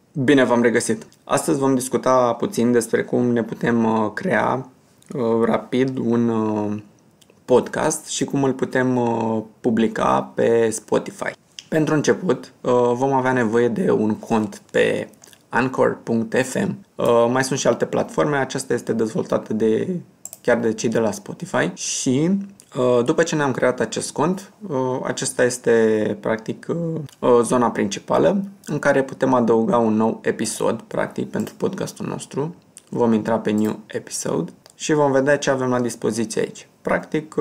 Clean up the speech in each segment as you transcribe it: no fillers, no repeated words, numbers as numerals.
Bine v-am regăsit! Astăzi vom discuta puțin despre cum ne putem crea rapid un podcast și cum îl putem publica pe Spotify. Pentru început vom avea nevoie de un cont pe Anchor.fm. Mai sunt și alte platforme, aceasta este dezvoltată chiar de cei de la Spotify și după ce ne-am creat acest cont, acesta este practic zona principală în care putem adăuga un nou episod practic pentru podcastul nostru. Vom intra pe New Episode și vom vedea ce avem la dispoziție aici. Practic,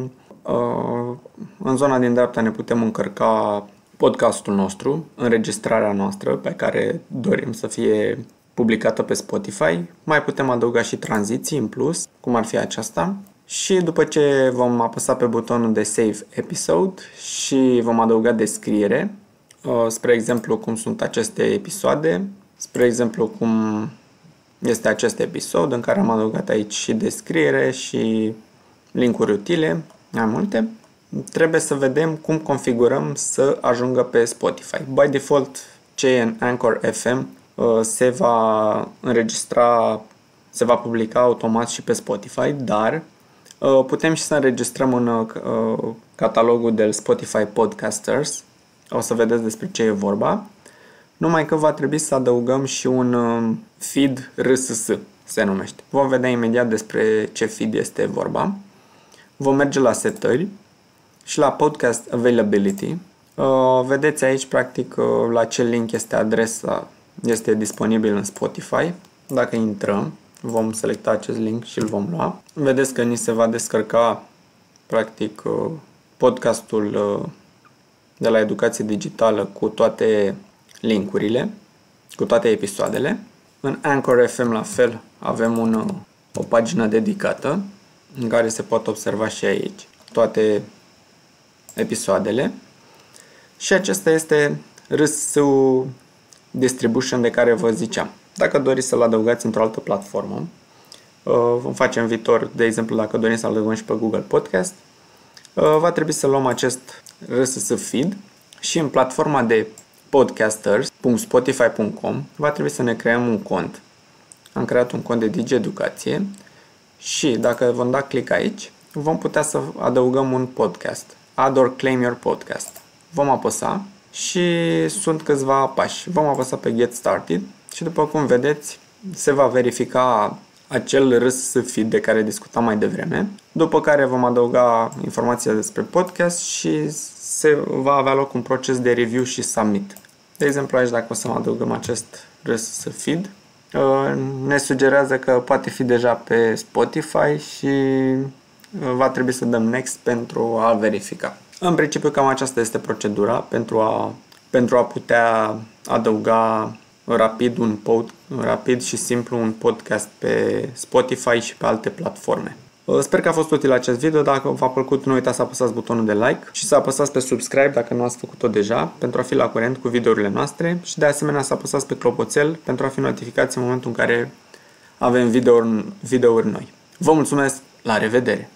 în zona din dreapta ne putem încărca podcastul nostru, înregistrarea noastră pe care dorim să fie publicată pe Spotify. Mai putem adăuga și tranziții în plus, cum ar fi aceasta. Și după ce vom apăsa pe butonul de Save Episode și vom adăuga descriere, spre exemplu cum sunt aceste episoade, spre exemplu cum este acest episod în care am adăugat aici și descriere și linkuri utile, mai multe, trebuie să vedem cum configurăm să ajungă pe Spotify. By default, ce e în Anchor FM se va înregistra, se va publica automat și pe Spotify, dar putem și să înregistrăm în catalogul de Spotify Podcasters. O să vedeți despre ce e vorba. Numai că va trebui să adăugăm și un feed RSS, se numește. Vom vedea imediat despre ce feed este vorba. Vom merge la setări și la Podcast Availability. Vedeți aici, practic, la ce link este adresa, este disponibil în Spotify. Dacă intrăm, vom selecta acest link și îl vom lua. Vedeți că ni se va descărca practic podcastul de la Educație Digitală cu toate linkurile, cu toate episoadele. În Anchor FM la fel avem o pagină dedicată în care se pot observa și aici toate episoadele. Și acesta este RSS-ul distribution de care vă ziceam. Dacă doriți să-l adăugați într-o altă platformă, vom face în viitor, de exemplu, dacă dorim să-l adăugăm și pe Google Podcast, va trebui să luăm acest RSS feed și în platforma de podcasters.spotify.com va trebui să ne creăm un cont. Am creat un cont de DigiEducație și dacă vom da click aici, vom putea să adăugăm un podcast. Add or claim your podcast. Vom apăsa și sunt câțiva pași. Vom apăsa pe Get Started și după cum vedeți se va verifica acel RSS feed de care discutam mai devreme, după care vom adăuga informația despre podcast și se va avea loc un proces de review și submit. De exemplu aici dacă o să adăugăm acest RSS feed, ne sugerează că poate fi deja pe Spotify și va trebui să dăm next pentru a verifica. În principiu cam aceasta este procedura pentru a putea adăuga rapid și simplu un podcast pe Spotify și pe alte platforme. Sper că a fost util acest video. Dacă v-a plăcut, nu uitați să apăsați butonul de like și să apăsați pe subscribe dacă nu ați făcut-o deja pentru a fi la curent cu videourile noastre și de asemenea să apăsați pe clopoțel pentru a fi notificați în momentul în care avem videouri noi. Vă mulțumesc, la revedere!